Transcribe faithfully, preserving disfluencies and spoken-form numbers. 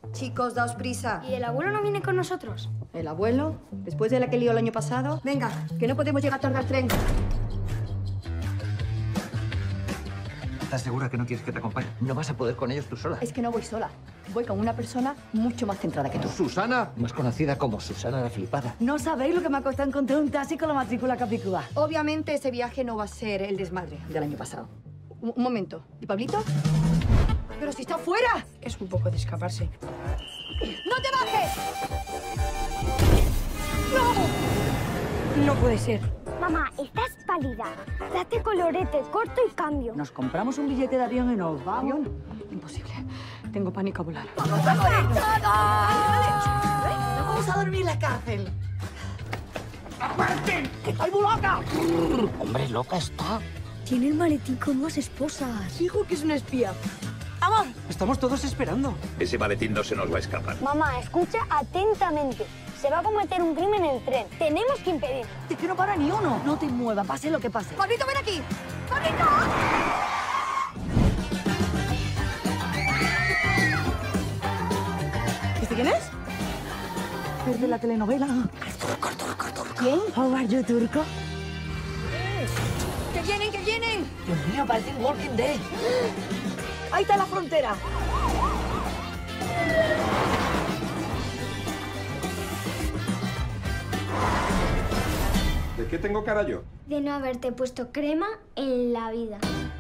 Chicos, daos prisa. ¿Y el abuelo no viene con nosotros? ¿El abuelo? Después de la que lió el año pasado. Venga, que no podemos llegar tarde al tren. ¿Estás segura que no quieres que te acompañe? No vas a poder con ellos tú sola. Es que no voy sola. Voy con una persona mucho más centrada que tú. ¿Susana? Más conocida como Susana la Flipada. No sabéis lo que me ha costado encontrar un taxi con la matrícula capicúa. Obviamente ese viaje no va a ser el desmadre del año pasado. Un, un momento. ¿Y Pablito? ¡Pero si está fuera! Es un poco de escaparse. ¡No te bajes! ¡No! No puede ser. Mamá, estás pálida. Date colorete, corto y cambio. Nos compramos un billete de avión y nos vamos. ¿Avión? Imposible. Tengo pánico a volar. ¡Vamos a dormir en la cárcel! ¡Aparte! ¡Que estoy muy loca! Hombre, loca está. Tiene el maletín con más esposas. Dijo que es una espía. ¡Amor! Estamos todos esperando. Ese maletín no se nos va a escapar. Mamá, escucha atentamente. Se va a cometer un crimen en el tren. Tenemos que impedirlo. Es que no para ni uno. No te muevas, pase lo que pase. ¡Pablito, ven aquí! ¡Pablito! ¿Este quién es? Es de la telenovela. ¿Quién? How are you, turco? ¡Que vienen, que vienen! Dios mío, parece un Walking Dead. Ahí está la frontera. ¿De qué tengo cara yo? De no haberte puesto crema en la vida.